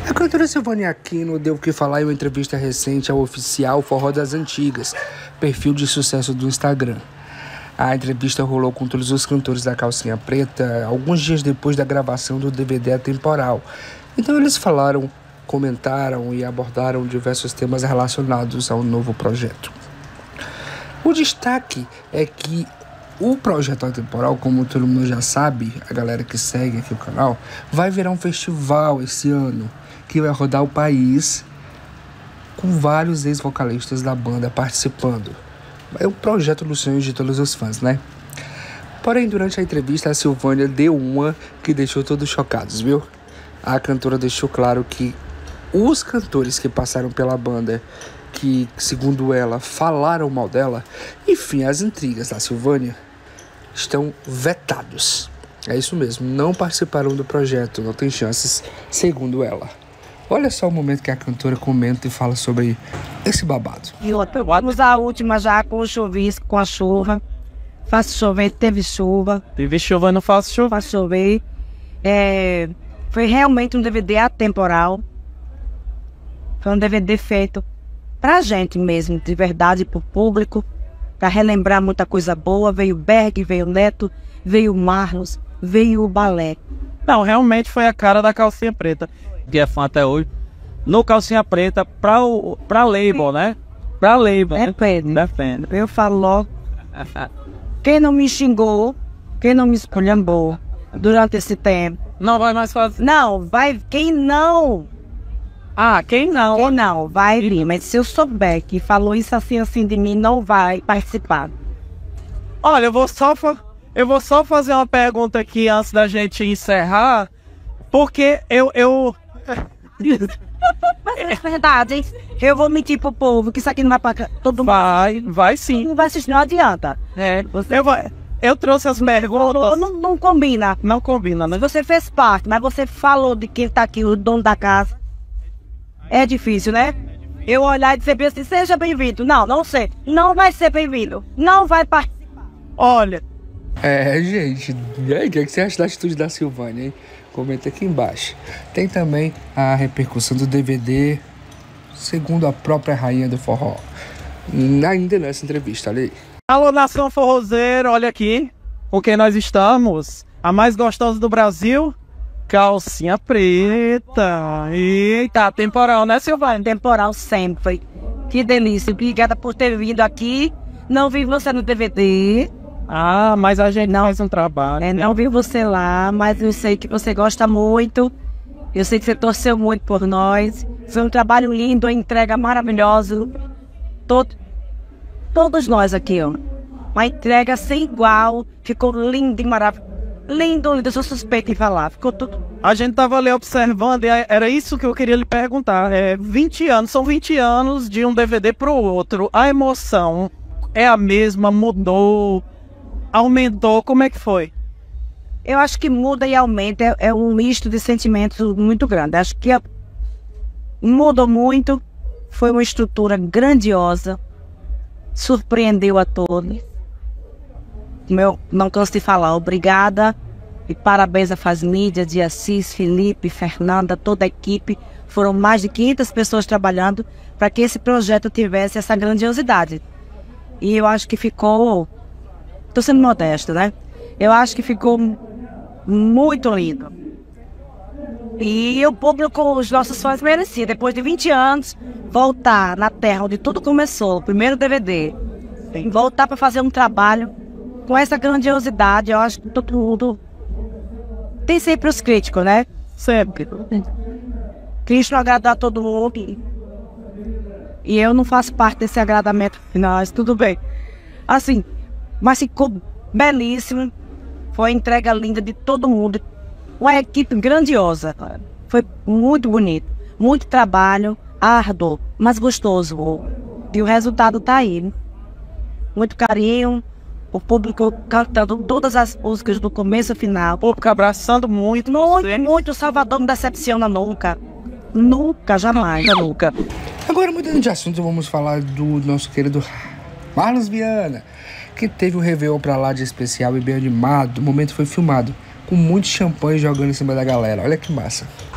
A cantora Silvânia Aquino deu o que falar em uma entrevista recente ao oficial Forró das Antigas, perfil de sucesso do Instagram. A entrevista rolou com todos os cantores da Calcinha Preta alguns dias depois da gravação do DVD Atemporal. Então eles falaram, comentaram e abordaram diversos temas relacionados ao novo projeto. O destaque é que o projeto Atemporal, como todo mundo já sabe, a galera que segue aqui o canal, vai virar um festival esse ano, que vai rodar o país com vários ex-vocalistas da banda participando. É um projeto dos sonhos de todos os fãs, né? Porém, durante a entrevista, a Silvânia deu uma que deixou todos chocados, viu? A cantora deixou claro que os cantores que passaram pela banda, que, segundo ela, falaram mal dela, enfim, as intrigas da Silvânia, estão vetados. É isso mesmo, não participaram do projeto, não tem chances, segundo ela. Olha só o momento que a cantora comenta e fala sobre esse babado. E outra, vamos a última já com o chuvisco, com a chuva. Faço chover, teve chuva. Teve chuva, não faço chuva. Faço chover. Foi realmente um DVD atemporal. Foi um DVD feito pra gente mesmo, de verdade, pro público, pra relembrar muita coisa boa. Veio Berg, veio Neto, veio Marlos, veio o balé. Não, realmente foi a cara da Calcinha Preta, que é fã até hoje. No Calcinha Preta, pra label, né? Pra label, né? Defende. Eu falo logo. Quem não me xingou, quem não me esculhambou durante esse tempo. Não vai mais fazer. Não, vai. Quem não? Quem não? Quem não, vai vir. Mas se eu souber que falou isso assim de mim, não vai participar. Olha, eu vou só fazer uma pergunta aqui antes da gente encerrar. Porque Mas é verdade, eu vou mentir pro povo que isso aqui não vai pra todo mundo. Vai sim. Não vai assistir, não adianta. Eu trouxe as perguntas. Não combina. Não combina, né? Você fez parte, mas você falou de quem tá aqui, o dono da casa. É difícil, né? Eu olhar e dizer assim, seja bem-vindo. Não sei. Não vai ser bem-vindo. Não vai participar. Olha. Gente, e aí, o que você acha da atitude da Silvânia, hein? Comenta aqui embaixo. Tem também a repercussão do DVD, segundo a própria rainha do forró. Ainda nessa entrevista, olha aí. Alô, nação forrozeira, olha aqui com quem nós estamos. A mais gostosa do Brasil, Calcinha Preta. Eita, Atemporal, né, Silvânia? Temporal sempre. Que delícia. Obrigada por ter vindo aqui. Não vi você no DVD. Mas a gente não faz um trabalho. Não vi você lá, mas eu sei que você gosta muito. Eu sei que você torceu muito por nós. Foi um trabalho lindo, uma entrega maravilhosa. Todos nós aqui, ó. Uma entrega sem igual. Ficou lindo e maravilhoso. Lindo, eu sou suspeita em falar. Ficou tudo. A gente tava ali observando e era isso que eu queria lhe perguntar. 20 anos, são 20 anos de um DVD pro outro. A emoção é a mesma, mudou, aumentou, como é que foi? Eu acho que muda e aumenta, é um misto de sentimentos muito grande. Acho que mudou muito, foi uma estrutura grandiosa, surpreendeu a todos. Não canso de falar, obrigada e parabéns a Faz Mídia, de Assis, Felipe, Fernanda, toda a equipe. Foram mais de 500 pessoas trabalhando para que esse projeto tivesse essa grandiosidade. E eu acho que ficou, estou sendo modesta, né? Eu acho que ficou muito lindo. E o público, os nossos fãs mereciam, depois de 20 anos, voltar na terra onde tudo começou, o primeiro DVD, voltar para fazer um trabalho com essa grandiosidade. Eu acho que todo mundo tem sempre os críticos, né? Sempre. Cristo não agradar a todo mundo. E eu não faço parte desse agradamento final, mas tudo bem. Assim, mas ficou belíssimo. Foi uma entrega linda de todo mundo. Uma equipe grandiosa. Foi muito bonito. Muito trabalho, árduo, mas gostoso. E o resultado tá aí. Muito carinho. O público cantando todas as músicas do começo ao final. O público abraçando muito. Muito. O Salvador não decepciona nunca. Nunca, jamais. Nunca. Agora, mudando de assunto, vamos falar do nosso querido Marlos Viana, que teve um Réveillon pra lá de especial e bem animado. O momento foi filmado, com muito champanhe jogando em cima da galera. Olha que massa.